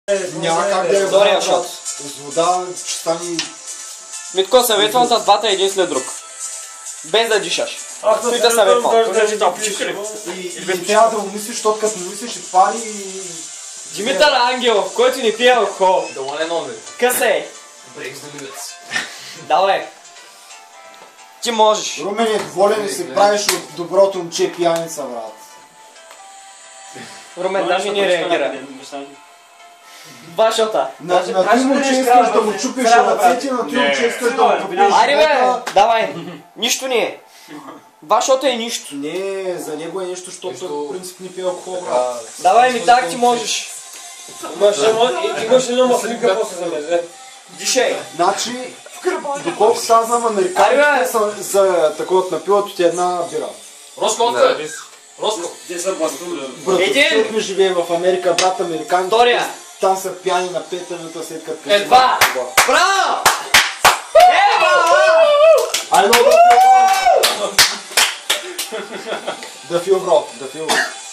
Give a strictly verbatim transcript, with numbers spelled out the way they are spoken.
Няма как да е Втория брат. С вода ще стане... Митко, съветвам за двата един след друг. Без да дишаш. Аз Той да съветвам. И, и трябва да умислиш, защото като мислиш ще пари и... Димитър Ангелов, който не пие алкохол. The one and only. Късей. Breaks the limits. Давай. Ти можеш. Румен е волен и се правиш от доброто момче пияница, брат. Румен даже не реагира. Вашата. На, на ти момче искаш да му чупиш ръцете, на ти момче искаш да му купиш Айде бе, живота. давай. Нищо не е. Вашата е нищо. Не, за него е нещо, защото по принцип не пие алкохол, брат. Давай ми так, ти можеш. Имаш едно маслинка после за мен. Дишай. Значи, доколко сега знам, американците са за такова напиват от една бира. Роско, отвър! Роско! Те са бастуни. Брат, Един. защото живее в Америка, брат, американците. Втория. Там са пияни на пет минута след като пише. Едва. Браво! Еба! Айде, да фил, бро, да фил.